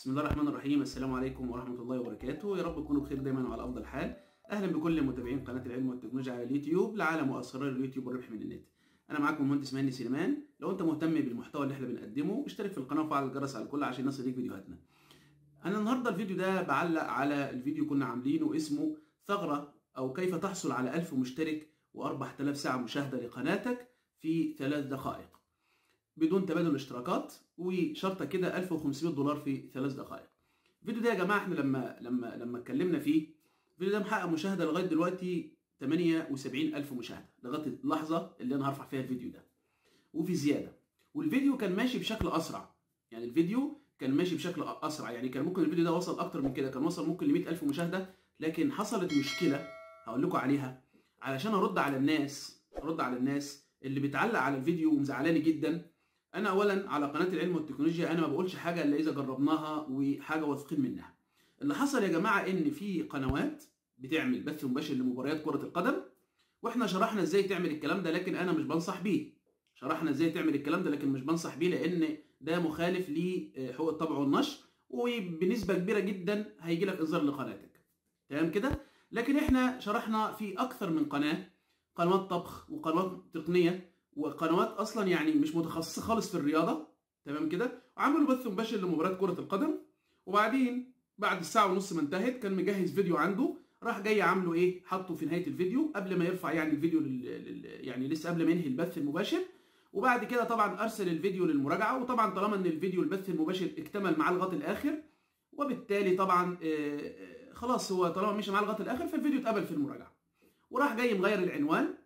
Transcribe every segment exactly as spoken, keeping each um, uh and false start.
بسم الله الرحمن الرحيم. السلام عليكم ورحمة الله وبركاته. يا رب تكونوا بخير دايما وعلى أفضل حال. أهلا بكل متابعين قناة العلم والتكنولوجيا على اليوتيوب لعالم وأسرار اليوتيوب والربح من النت. أنا معاكم المهندس مهني سليمان. لو أنت مهتم بالمحتوى اللي احنا بنقدمه اشترك في القناة وفعل الجرس على الكل عشان يصلك فيديوهاتنا. أنا النهاردة الفيديو ده بعلق على الفيديو كنا عاملينه اسمه ثغرة أو كيف تحصل على ألف مشترك وأربعة آلاف ساعة مشاهدة لقناتك في ثلاث دقائق بدون تبادل اشتراكات، وشرطة كده ألف وخمسمائة دولار في ثلاث دقائق. الفيديو ده يا جماعه احنا لما لما لما اتكلمنا فيه، الفيديو ده محقق مشاهده لغايه دلوقتي ثمانية وسبعين ألف مشاهده لغايه اللحظه اللي انا هرفع فيها الفيديو ده، وفي زياده. والفيديو كان ماشي بشكل اسرع، يعني الفيديو كان ماشي بشكل اسرع، يعني كان ممكن الفيديو ده وصل اكتر من كده، كان وصل ممكن ل مائة ألف مشاهده، لكن حصلت مشكله هقول لكم عليها علشان ارد على الناس ارد على الناس اللي بتعلق على الفيديو ومزعلاني جدا. انا اولا على قناه العلم والتكنولوجيا انا ما بقولش حاجه الا اذا جربناها وحاجه واثقين منها. اللي حصل يا جماعه ان في قنوات بتعمل بث مباشر لمباريات كره القدم، واحنا شرحنا ازاي تعمل الكلام ده، لكن انا مش بنصح بيه. شرحنا ازاي تعمل الكلام ده لكن مش بنصح بيه، لان ده مخالف لحقوق الطبع والنشر، وبنسبه كبيره جدا هيجي لك انذار لقناتك. تمام كده؟ لكن احنا شرحنا في اكثر من قناه، قنوات طبخ وقنوات تقنيه وقنوات اصلا يعني مش متخصصه خالص في الرياضه. تمام كده؟ وعملوا بث مباشر لمباراه كره القدم، وبعدين بعد الساعه ونص ما انتهت كان مجهز فيديو عنده، راح جاي عامله ايه؟ حطه في نهايه الفيديو قبل ما يرفع يعني الفيديو لل... لل... يعني لسه قبل ما ينهي البث المباشر. وبعد كده طبعا ارسل الفيديو للمراجعه، وطبعا طالما ان الفيديو البث المباشر اكتمل معاه لغايه الاخر، وبالتالي طبعا آه خلاص هو طالما مشي معاه لغايه الاخر فالفيديو اتقبل في المراجعه. وراح جاي مغير العنوان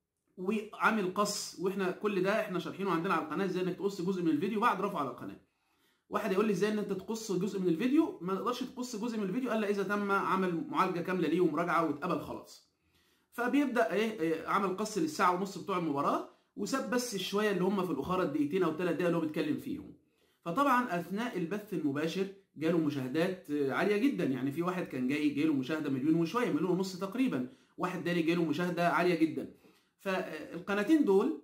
وعامل قص، واحنا كل ده احنا شارحينه عندنا على القناه ازاي انك تقص جزء من الفيديو بعد رفعه على القناه. واحد يقول لي ازاي ان انت تقص جزء من الفيديو؟ ما تقدرش تقص جزء من الفيديو الا اذا تم عمل معالجه كامله ليه ومراجعه واتقبل خلاص. فبيبدا ايه, إيه عمل قص للساعه ونص بتوع المباراه، وساب بس الشويه اللي هم في الاخاره الدقيقتين او ثلاث دقائق اللي هو بيتكلم فيهم. فطبعا اثناء البث المباشر جاله مشاهدات عاليه جدا، يعني في واحد كان جاي جاله مشاهده مليون وشويه، مليون ونص تقريبا، واحد تاني جاله مشاهده عاليه جدا. فالقناتين دول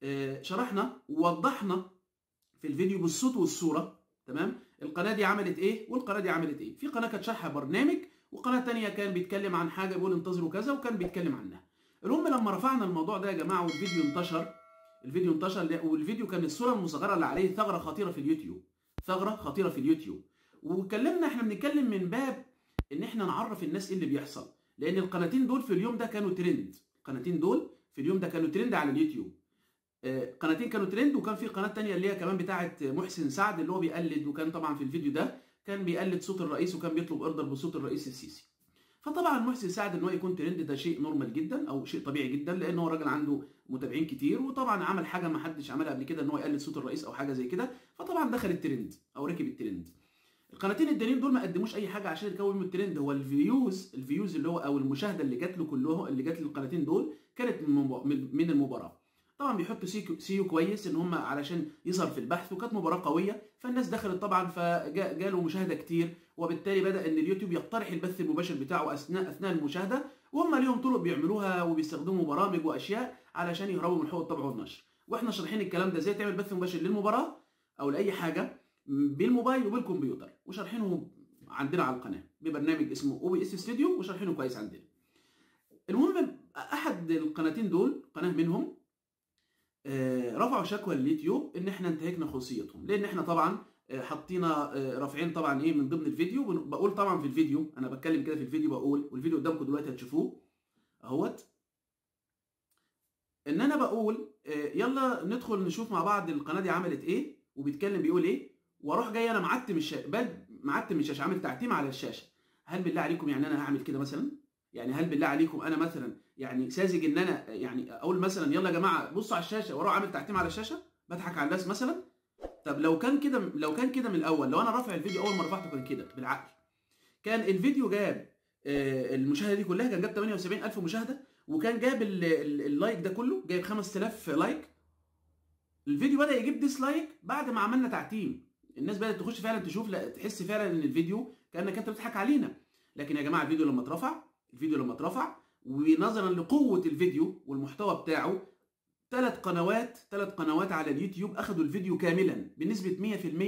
شرحنا ووضحنا في الفيديو بالصوت والصوره. تمام؟ القناه دي عملت ايه والقناه دي عملت ايه. في قناه كانت شارحه برنامج، وقناه ثانيه كان بيتكلم عن حاجه بيقول انتظروا كذا وكان بيتكلم عنها. المهم لما رفعنا الموضوع ده يا جماعه والفيديو انتشر، الفيديو انتشر والفيديو كان الصوره المصغره اللي عليه ثغره خطيره في اليوتيوب، ثغره خطيره في اليوتيوب. واتكلمنا احنا بنتكلم من باب ان احنا نعرف الناس ايه اللي بيحصل، لان القناتين دول في اليوم ده كانوا ترند. القناتين دول في اليوم ده كانوا ترند على اليوتيوب. قناتين كانوا ترند، وكان في قناه ثانيه اللي هي كمان بتاعه محسن سعد اللي هو بيقلد، وكان طبعا في الفيديو ده كان بيقلد صوت الرئيس وكان بيطلب اوردر بصوت الرئيس السيسي. فطبعا محسن سعد ان هو يكون ترند ده شيء نورمال جدا او شيء طبيعي جدا، لان هو راجل عنده متابعين كتير، وطبعا عمل حاجه ما حدش عملها قبل كده ان هو يقلد صوت الرئيس او حاجه زي كده، فطبعا دخل الترند او ركب الترند. القناتين التانيين دول ما قدموش اي حاجه عشان يكونوا الترند، هو الفيوز الفيوز اللي هو او المشاهده اللي جات له كلهم اللي جات للقناتين دول كانت من المباراه. طبعا بيحطوا سيو, سيو كويس ان هم علشان يظهر في البحث، وكانت مباراه قويه فالناس دخلت طبعا فجاله مشاهده كتير، وبالتالي بدا ان اليوتيوب يقترح البث المباشر بتاعه اثناء اثناء المشاهده، وهم ليهم طرق بيعملوها وبيستخدموا برامج واشياء علشان يهربوا من حقوق الطبع والنشر. واحنا شارحين الكلام ده ازاي تعمل بث مباشر للمباراه او لاي حاجه بالموبايل وبالكمبيوتر، وشارحينه عندنا على القناه ببرنامج اسمه او بي اس ستوديو، وشارحينه كويس عندنا. المهم احد القناتين دول قناه منهم آه رفعوا شكوى لليوتيوب ان احنا انتهكنا خصوصيتهم، لان احنا طبعا آه حاطينا آه رافعين طبعا ايه من ضمن الفيديو. بقول طبعا في الفيديو انا بتكلم كده في الفيديو بقول، والفيديو قدامكم دلوقتي هتشوفوه اهوت، ان انا بقول آه يلا ندخل نشوف مع بعض القناه دي عملت ايه وبيتكلم بيقول ايه، واروح جاي انا معتم الشاشه، معتم الشاشه، عامل تعتيم على الشاشه. هل بالله عليكم يعني انا هعمل كده مثلا؟ يعني هل بالله عليكم انا مثلا يعني ساذج ان انا يعني اقول مثلا يلا يا جماعه بصوا على الشاشه واروح عامل تعتيم على الشاشه؟ بضحك على الناس مثلا؟ طب لو كان كده لو كان كده من الاول، لو انا رافع الفيديو اول ما رفعته كان كده بالعقل، كان الفيديو جاب آه المشاهده دي كلها، كان جاب ثمانية وسبعين ألف مشاهده، وكان جاب اللايك ده كله جايب خمسة آلاف لايك. الفيديو بدا يجيب ديسلايك بعد ما عملنا تعتيم، الناس بدات تخش فعلا تشوف، لا تحس فعلا ان الفيديو كانك انت بتضحك علينا. لكن يا جماعه الفيديو لما اترفع الفيديو لما اترفع ونظرا لقوه الفيديو والمحتوى بتاعه، ثلاث قنوات ثلاث قنوات على اليوتيوب اخذوا الفيديو كاملا بنسبه مية في المية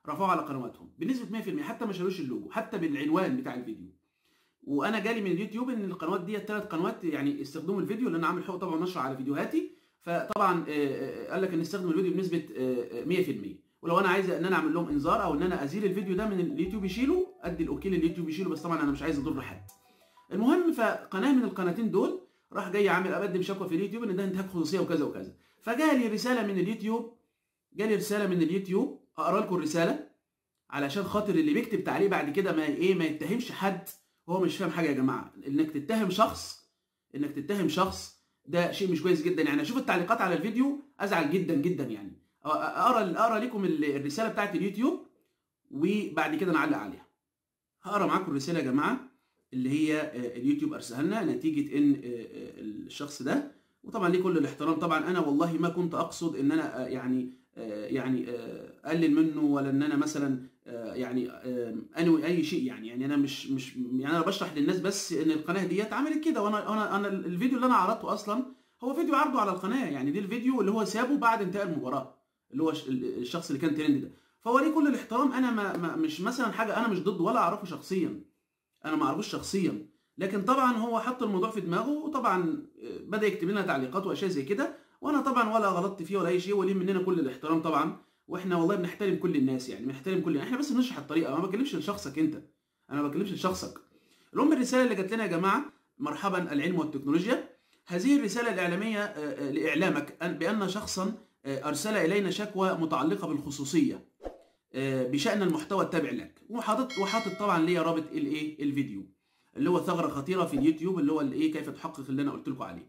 رفعوه على قنواتهم بنسبه مية في المية، حتى ما شالوش اللوجو حتى بالعنوان بتاع الفيديو. وانا جالي من اليوتيوب ان القنوات دي ثلاث قنوات يعني استخدموا الفيديو، لان انا عامل حقوق طبعا ونشر على فيديوهاتي، فطبعا قال لك ان استخدم الفيديو بنسبه مية في المية. ولو انا عايز ان انا اعمل لهم انذار او ان انا ازيل الفيديو ده من اليوتيوب يشيله، ادي الاوكي لليوتيوب يشيله، بس طبعا انا مش عايز اضر حد. المهم فقناه من القناتين دول راح جاي عامل اقدم شكوى في اليوتيوب ان ده انتهاك خصوصيه وكذا وكذا. فجالي رساله من اليوتيوب، جالي رساله من اليوتيوب اقرا لكم الرساله علشان خاطر اللي بيكتب تعليق بعد كده ما ايه ما يتهمش حد هو مش فاهم حاجه. يا جماعه انك تتهم شخص انك تتهم شخص ده شيء مش كويس جدا. يعني اشوف التعليقات على الفيديو ازعل جدا جدا. يعني اقرا اقرا لكم الرساله بتاعت اليوتيوب وبعد كده نعلق عليها. هقرا معاكم الرساله يا جماعه اللي هي اليوتيوب ارسلها لنا نتيجه ان الشخص ده، وطبعا ليه كل الاحترام. طبعا انا والله ما كنت اقصد ان انا يعني يعني اقلل منه، ولا ان انا مثلا يعني انوي اي شيء. يعني يعني انا مش مش يعني انا بشرح للناس بس ان القناه ديت عملت كده. وانا انا انا الفيديو اللي انا عرضته اصلا هو فيديو عرضه على القناه. يعني دي الفيديو اللي هو سابه بعد انتهاء المباراه، اللي هو الشخص اللي كان ترند ده. فهو ليه كل الاحترام. انا ما, ما مش مثلا حاجه، انا مش ضده ولا اعرفه شخصيا، انا ما اعرفوش شخصيا، لكن طبعا هو حط الموضوع في دماغه وطبعا بدا يكتب لنا تعليقات واشياء زي كده، وانا طبعا ولا غلطت فيه ولا اي شيء، وليه مننا كل الاحترام طبعا. واحنا والله بنحترم كل الناس، يعني بنحترم كل، احنا بس بنشرح الطريقه، ما بكلمش لشخصك انت، انا ما بكلمش لشخصك. المهم الرساله اللي جات لنا يا جماعه: مرحبا العلم والتكنولوجيا، هذه الرساله الاعلاميه لاعلامك بان شخصا ارسل الينا شكوى متعلقه بالخصوصيه بشان المحتوى التابع لك، وحاطط وحاطط طبعا ليا رابط الايه الفيديو اللي هو ثغره خطيره في اليوتيوب، اللي هو الايه كيف تحقق اللي انا قلت لكم عليه.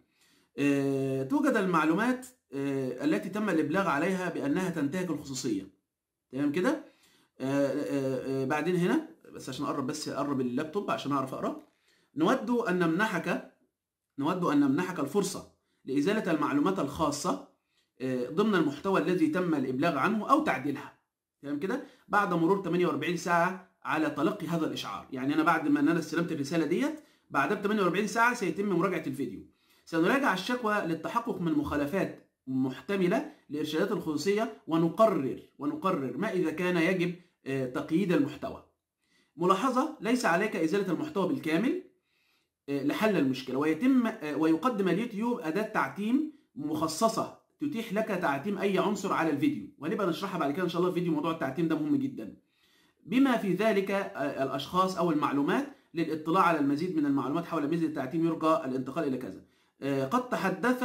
أه توجد المعلومات أه التي تم الابلاغ عليها بانها تنتهك الخصوصيه. تمام كده؟ أه أه بعدين هنا بس عشان اقرب بس اقرب اللابتوب عشان اعرف اقرا. نود ان نمنحك نود ان نمنحك الفرصه لازاله المعلومات الخاصه أه ضمن المحتوى الذي تم الابلاغ عنه او تعديلها. تمام كده؟ بعد مرور ثمانية وأربعين ساعه على تلقي هذا الاشعار. يعني انا بعد ما انا استلمت الرساله ديت بعدها ب ثمانية وأربعين ساعه سيتم مراجعه الفيديو. سنراجع الشكوى للتحقق من مخالفات محتمله لارشادات الخصوصيه ونقرر ونقرر ما اذا كان يجب تقييد المحتوى. ملاحظه: ليس عليك ازاله المحتوى بالكامل لحل المشكله، ويتم ويقدم اليوتيوب اداه تعتيم مخصصه تتيح لك تعتيم اي عنصر على الفيديو، وهنبقى نشرحها بعد كده ان شاء الله في فيديو. موضوع التعتيم ده مهم جدا، بما في ذلك الاشخاص او المعلومات. للاطلاع على المزيد من المعلومات حول ميزه التعتيم يرجى الانتقال الى كذا. قد تحدث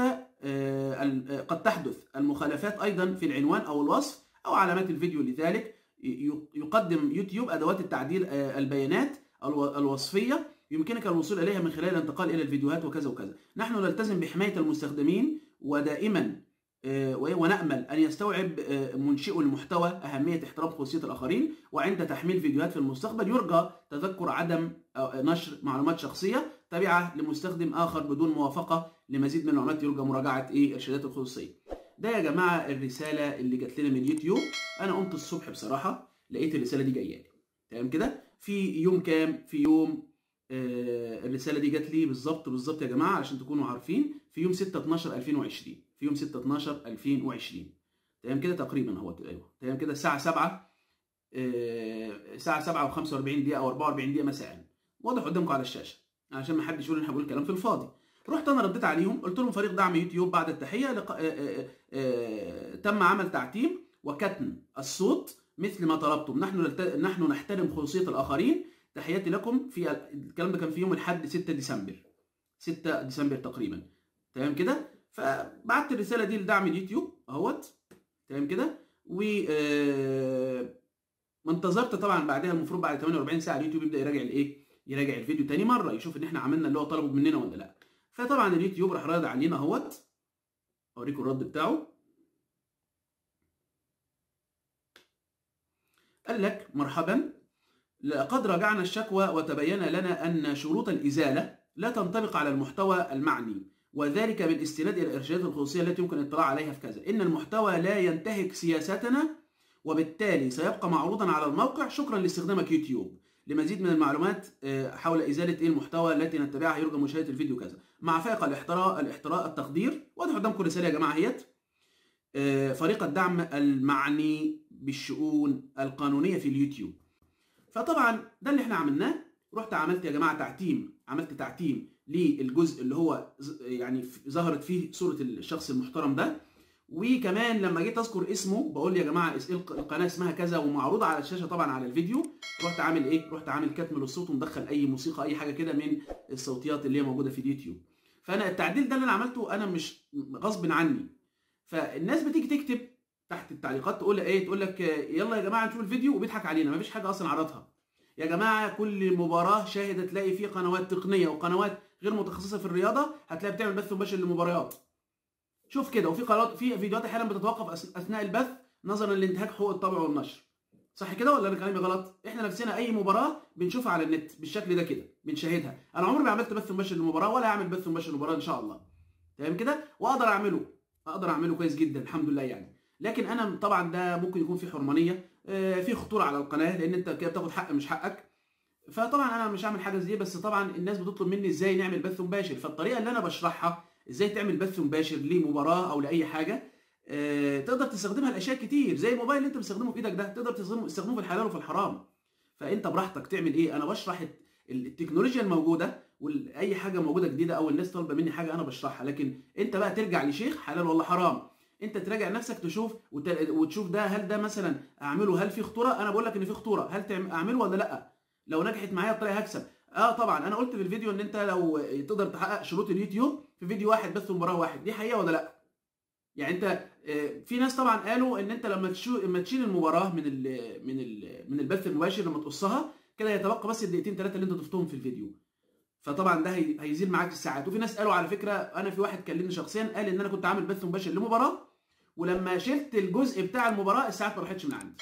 قد تحدث المخالفات ايضا في العنوان او الوصف او علامات الفيديو، لذلك يقدم يوتيوب ادوات التعديل البيانات الوصفيه يمكنك الوصول اليها من خلال الانتقال الى الفيديوهات وكذا وكذا. نحن نلتزم بحمايه المستخدمين ودائما ونأمل أن يستوعب منشئو المحتوى أهمية احترام خصوصية الآخرين، وعند تحميل فيديوهات في المستقبل يرجى تذكر عدم نشر معلومات شخصية تابعة لمستخدم آخر بدون موافقة. لمزيد من المعلومات يرجى مراجعة إيه إرشادات الخصوصية. ده يا جماعة الرسالة اللي جات لنا من اليوتيوب. أنا قمت الصبح بصراحة لقيت الرسالة دي جاية لي. تمام كده؟ في يوم كام؟ في يوم آه الرسالة دي جات لي بالظبط بالظبط يا جماعة عشان تكونوا عارفين، في يوم ستة اتناشر ألفين وعشرين. في يوم ستة اتناشر ألفين وعشرين. تمام كده تقريبا اهو. ايوه تمام كده الساعه سبعة الساعه سبعة وخمسة وأربعين دقيقه او أربعة وأربعين دقيقه مساء، واضح قدامكم على الشاشه عشان ما حدش يقول ان احنا بنقول كلام في الفاضي. رحت انا رديت عليهم قلت لهم: فريق دعم يوتيوب بعد التحيه لق... آآ آآ آآ تم عمل تعتيم وكتم الصوت مثل ما طلبتم. نحن نلت... نحن نحترم خصوصيه الاخرين. تحياتي لكم. في الكلام ده كان في يوم الاحد ستة ديسمبر ستة ديسمبر تقريبا. تمام كده؟ فبعت الرساله دي لدعم اليوتيوب اهوت. تمام كده؟ و انتظرت طبعا بعدها المفروض بعد ثمانية وأربعين ساعه اليوتيوب يبدا يراجع الايه؟ يراجع الفيديو تاني مره يشوف ان احنا عملنا اللي هو طلبه مننا ولا لا. فطبعا اليوتيوب راح رد علينا اهوت. اوريكم الرد بتاعه. قال لك: مرحبا، لقد راجعنا الشكوى وتبين لنا ان شروط الازاله لا تنطبق على المحتوى المعني، وذلك بالاستناد الى الارشادات الخصوصيه التي يمكن الاطلاع عليها في كذا. ان المحتوى لا ينتهك سياستنا وبالتالي سيبقى معروضا على الموقع. شكرا لاستخدامك يوتيوب. لمزيد من المعلومات حول ازاله المحتوى التي نتبعها يرجى مشاهده الفيديو كذا. مع فائق الاحتراء الاحتراء التقدير. واضح قدامكم الرساله يا جماعه اهيت. فريق الدعم المعني بالشؤون القانونيه في اليوتيوب. فطبعا ده اللي احنا عملناه. رحت عملت يا جماعه تعتيم، عملت تعتيم للجزء اللي هو يعني ظهرت فيه صوره الشخص المحترم ده، وكمان لما جيت اذكر اسمه بقول يا جماعه القناه اسمها كذا ومعروضه على الشاشه طبعا على الفيديو، رحت عامل ايه؟ رحت عامل كتم للصوت ومدخل اي موسيقى اي حاجه كده من الصوتيات اللي هي موجوده في اليوتيوب. فانا التعديل ده اللي انا عملته انا مش غصب عني. فالناس بتيجي تكتب تحت التعليقات تقول ايه؟ تقول لك يلا يا جماعه نشوف الفيديو، وبيضحك علينا، مفيش حاجه اصلا عرضها. يا جماعه كل مباراه شاهده تلاقي فيه قنوات تقنيه وقنوات غير متخصصه في الرياضه هتلاقي بتعمل بث مباشر للمباريات. شوف كده، وفي قنوات في فيديوهات احيانا بتتوقف اثناء البث نظرا لانتهاك حقوق الطبع والنشر. صح كده ولا انا كلامي غلط؟ احنا نفسنا اي مباراه بنشوفها على النت بالشكل ده كده بنشاهدها. انا عمري ما عملت بث مباشر للمباراه ولا هعمل بث مباشر للمباراه ان شاء الله. تمام كده؟ واقدر اعمله، اقدر اعمله كويس جدا الحمد لله يعني. لكن انا طبعا ده ممكن يكون في حرمانيه، في خطوره على القناه، لان انت كده بتاخد حق مش حقك. فطبعا انا مش هعمل حاجه زي دي، بس طبعا الناس بتطلب مني ازاي نعمل بث مباشر، فالطريقه اللي انا بشرحها ازاي تعمل بث مباشر لمباراه او لاي حاجه أه تقدر تستخدمها لاشياء كتير، زي الموبايل اللي انت بتستخدمه في ايدك ده تقدر تستخدمه في الحلال وفي الحرام. فانت براحتك تعمل ايه. انا بشرح التكنولوجيا الموجوده واي حاجه موجوده جديده او الناس طالبه مني حاجه انا بشرحها، لكن انت بقى ترجع لشيخ حلال ولا حرام. انت تراجع نفسك تشوف وتشوف ده هل ده مثلا اعمله هل في خطوره. انا بقول لك ان في خطوره، هل اعمله ولا لا؟ لو نجحت معايا الطريقه هكسب. اه طبعا انا قلت في الفيديو ان انت لو تقدر تحقق شروط اليوتيوب في فيديو واحد بث مباراه واحد، دي حقيقه ولا لا؟ يعني انت في ناس طبعا قالوا ان انت لما لما تشيل المباراه من ال من ال من البث المباشر لما تقصها كده يتبقى بس الدقيقتين ثلاثه اللي انت ضفتهم في الفيديو، فطبعا ده هيزيد معاك الساعات. وفي ناس قالوا على فكره، انا في واحد كلمني شخصيا قال ان انا كنت عامل بث مباشر لمباراه ولما شلت الجزء بتاع المباراه الساعات ما راحتش من عندي.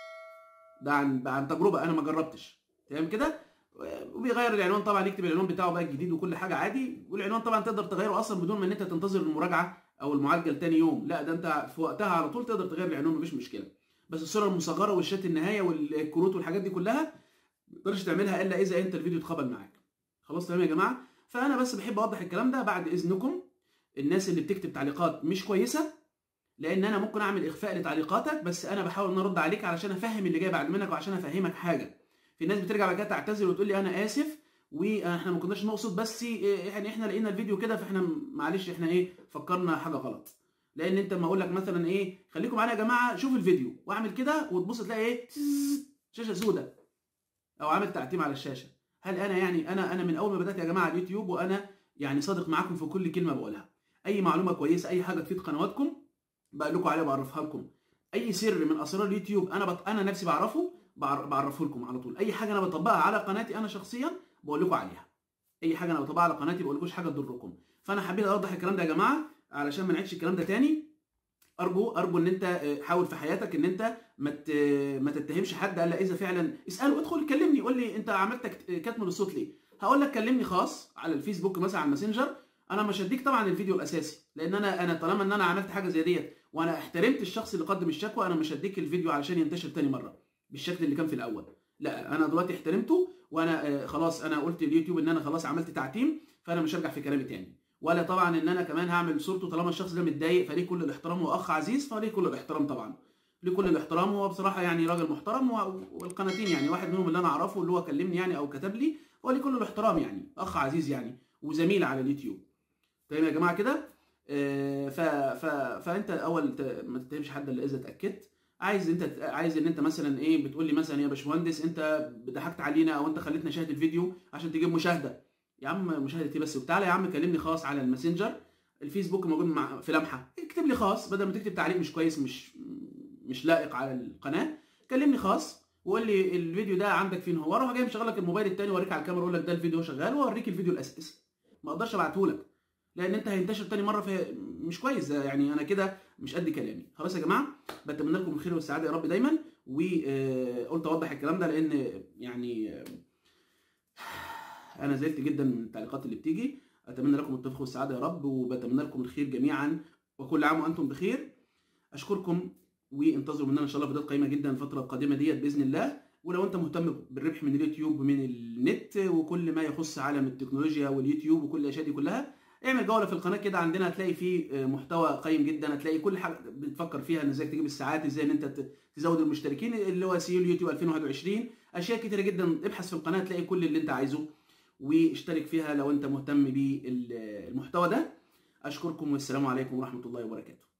ده عن عن تجربه، انا ما جربتش. تمام كده؟ وبيغير العنوان طبعا، يكتب العنوان بتاعه بقى الجديد وكل حاجه عادي، والعنوان طبعا تقدر تغيره اصلا بدون ما ان انت تنتظر المراجعه او المعالجه لتاني يوم، لا ده انت في وقتها على طول تقدر تغير العنوان مفيش مشكله. بس الصوره المصغره والشات النهايه والكروت والحاجات دي كلها ما تقدرش تعملها الا اذا انت الفيديو اتقبل معاك. خلاص تمام يا جماعه؟ فانا بس بحب اوضح الكلام ده بعد اذنكم. الناس اللي بتكتب تعليقات مش كويسه، لان انا ممكن اعمل اخفاء لتعليقاتك، بس انا بحاول ان ارد عليك علشان افهم اللي جاي بعد منك وعشان افهمك حاجه. في ناس بترجع بعد كده تعتذر وتقول لي انا اسف واحنا ما كناش نقصد، بس يعني احنا لقينا الفيديو كده فاحنا معلش احنا ايه فكرنا حاجه غلط. لان انت لما اقول لك مثلا ايه خليكم معانا يا جماعه شوف الفيديو واعمل كده وتبص تلاقي ايه شاشه سوداء او عامل تعتيم على الشاشه، هل انا يعني انا انا من اول ما بدات يا جماعه اليوتيوب وانا يعني صادق معاكم في كل كلمه بقولها. اي معلومه كويسه اي حاجه تفيد قنواتكم بقول لكم عليها بعرفها لكم. اي سر من اسرار اليوتيوب انا بط... انا نفسي بعرفه بعرفه لكم على طول. اي حاجه انا بطبقها على قناتي انا شخصيا بقول لكم عليها. اي حاجه انا بطبقها على قناتي بقول لكوش حاجه تضركم. فانا حبيت اوضح الكلام ده يا جماعه علشان ما نعيدش الكلام ده تاني. ارجو ارجو ان انت حاول في حياتك ان انت ما ما تتهمش حد الا اذا فعلا اساله. ادخل كلمني قول لي انت عملت كتم للصوت ليه؟ هقول لك كلمني خاص على الفيسبوك مثلا على الماسنجر. انا مش هديك طبعا الفيديو الاساسي لان انا انا طالما ان انا عملت حاجه زي ديت وانا احترمت الشخص اللي قدم الشكوى، انا مش هديك الفيديو علشان ينتشر تاني مره بالشكل اللي كان في الاول. لا انا دلوقتي احترمته وانا خلاص انا قلت اليوتيوب ان انا خلاص عملت تعتيم، فانا مش هرجع في كلامي تاني. ولا طبعا ان انا كمان هعمل صورته طالما الشخص ده متضايق فليه كل الاحترام، هو اخ عزيز فليه كل الاحترام طبعا. ليه كل الاحترام، هو بصراحه يعني راجل محترم والقناتين يعني واحد منهم اللي انا اعرفه اللي هو كلمني يعني او كتب لي هو ليه كل الاحترام يعني اخ عزيز يعني وزميل على اليوتيوب. تمام يا جماعه كده؟ آه ف ف فانت اول ما تتهمش حد الا اذا اتاكدت. عايز انت عايز ان انت مثلا ايه بتقول لي مثلا يا باشمهندس انت ضحكت علينا او انت خليتنا نشاهد الفيديو عشان تجيب مشاهده. يا عم مشاهدتي بس وتعالى يا عم كلمني خاص على الماسنجر. الفيسبوك موجود مع في لمحه، اكتب لي خاص بدل ما تكتب تعليق مش كويس مش مش لائق على القناه. كلمني خاص وقول لي الفيديو ده عندك فين هو، اروح جاي مشغل لك الموبايل الثاني واوريك على الكاميرا اقول لك ده الفيديو شغال واوريك الفيديو الاساسي. ما اقدرش ابعته لك لان انت هينتشر تاني مره في مش كويس يعني انا كده مش قد كلامي. خلاص يا جماعه بتمنى لكم الخير والسعاده يا رب دايما. وقلت اوضح الكلام ده لان يعني انا زعلت جدا من التعليقات اللي بتيجي. اتمنى لكم التوفيق والسعاده يا رب وبتمنى لكم الخير جميعا وكل عام وانتم بخير. اشكركم وانتظروا مننا ان شاء الله فيديوهات قيمه جدا الفتره القادمه ديت باذن الله. ولو انت مهتم بالربح من اليوتيوب ومن النت وكل ما يخص عالم التكنولوجيا واليوتيوب وكل الاشياء دي كلها اعمل جوله في القناه كده عندنا، هتلاقي فيه محتوى قيم جدا، هتلاقي كل حاجه بتفكر فيها، ان ازاي تجيب الساعات، ازاي ان انت تزود المشتركين، اللي هو سي اليوتيوب ألفين وواحد وعشرين. اشياء كتيره جدا، ابحث في القناه تلاقي كل اللي انت عايزه واشترك فيها لو انت مهتم بالمحتوى ده. اشكركم والسلام عليكم ورحمه الله وبركاته.